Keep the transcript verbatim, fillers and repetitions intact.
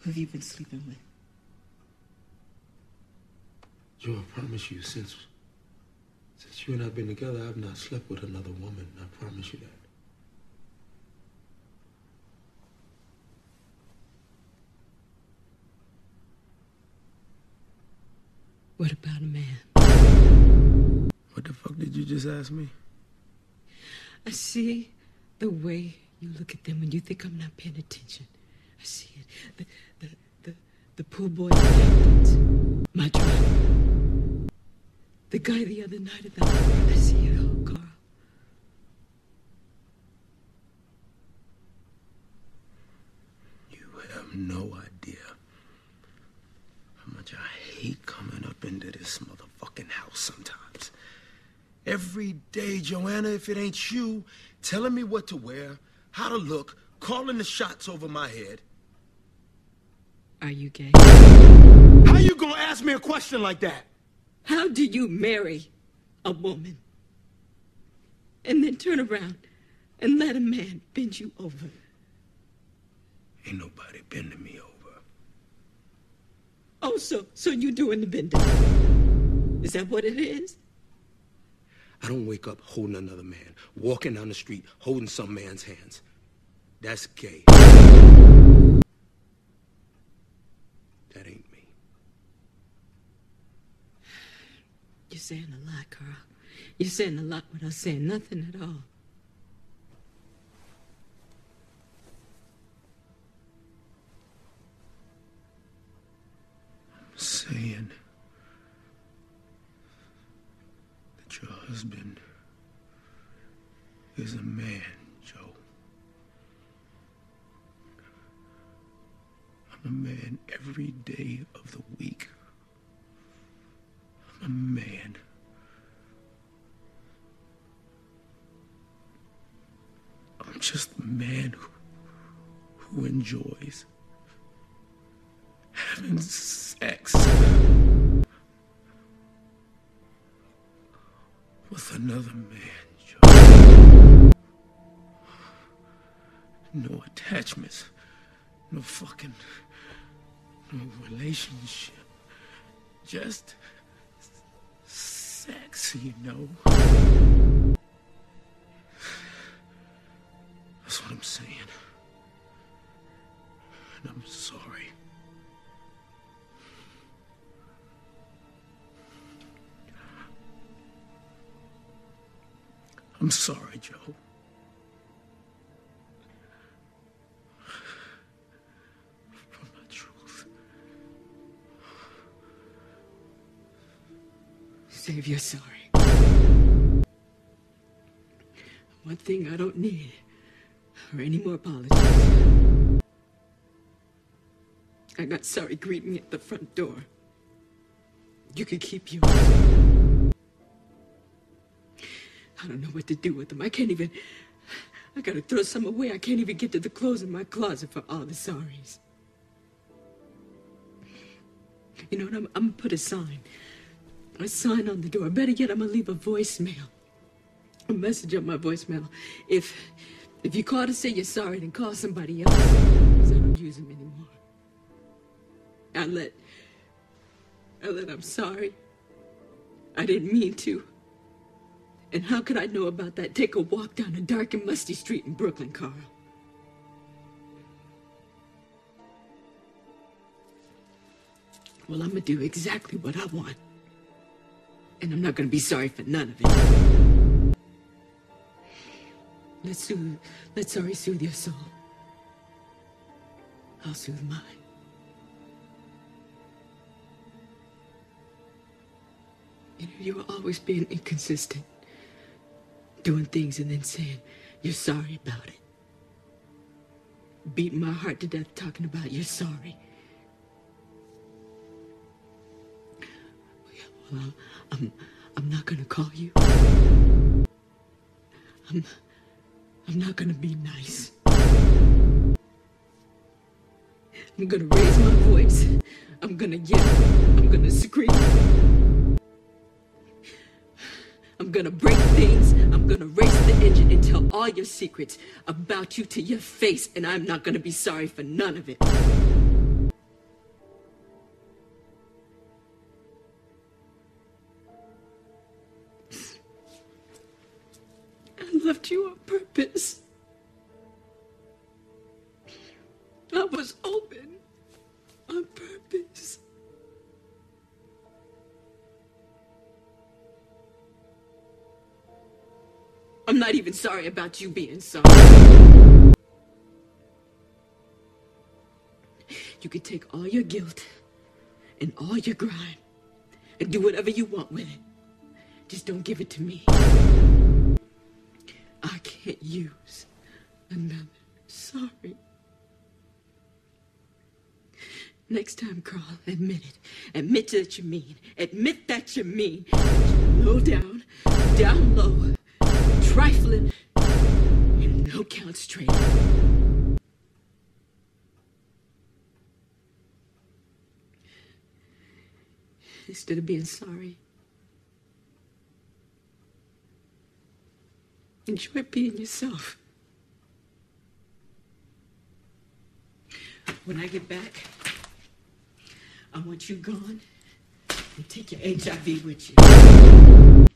Who have you been sleeping with? Joe, I promise you, since, since you and I have been together, I've not slept with another woman. I promise you that. What about a man? What the fuck did you just ask me? I see the way you look at them when you think I'm not paying attention. I see it. The, the, the, the pool boy captains, my driver, the guy the other night at the bar. I see it all, Carl. You have no idea how much I hate coming up into this motherfucking house sometimes. Every day, Joanna, if it ain't you, telling me what to wear, how to look, calling the shots over my head. Are you gay? How you gonna ask me a question like that? How do you marry a woman and then turn around and let a man bend you over? Ain't nobody bending me over. Oh, so, so you doing the bending? Is that what it is? I don't wake up holding another man, walking down the street, holding some man's hands. That's gay. That ain't me. You're saying a lot, Carl. You're saying a lot without saying nothing at all. I'm saying that your husband is a man, Joe. I'm a man every day of the week. I'm a man. I'm just a man who, who enjoys having sex with another man, Joe. No attachments, no fucking, no relationship, just sex, you know. That's what I'm saying. And I'm sorry. I'm sorry, Joe. For my truth. Save your sorry. One thing I don't need are any more apologies. I got sorry greeting me at the front door. You can keep yours. I don't know what to do with them. I can't even... I gotta throw some away. I can't even get to the clothes in my closet for all the sorries. You know what? I'm, I'm gonna put a sign. A sign on the door. Better yet, I'm gonna leave a voicemail. A message on my voicemail. If... If you call to say you're sorry, then call somebody else. Because I don't use them anymore. I let... I let I'm sorry. I didn't mean to. And how could I know about that? Take a walk down a dark and musty street in Brooklyn, Carl. Well, I'm gonna do exactly what I want. And I'm not gonna be sorry for none of it. Let's soothe, let sorry soothe your soul. I'll soothe mine. You know, you were always being inconsistent. Doing things and then saying you're sorry about it. Beating my heart to death talking about you're sorry. Well, I'm, I'm not gonna call you. I'm, I'm not gonna be nice. I'm gonna raise my voice. I'm gonna yell. I'm gonna scream. I'm gonna break things. I'm gonna race the engine and tell all your secrets about you to your face, and I'm not gonna be sorry for none of it. was open on purpose. I'm not even sorry about you being sorry. You can take all your guilt and all your grime and do whatever you want with it. Just don't give it to me. I can't use another sorry. Next time, Carl, admit it. Admit that you mean. Admit that you mean. Low down, down low, trifling, and no count straight. Instead of being sorry, enjoy being yourself. When I get back, I want you gone and take your H I V with you.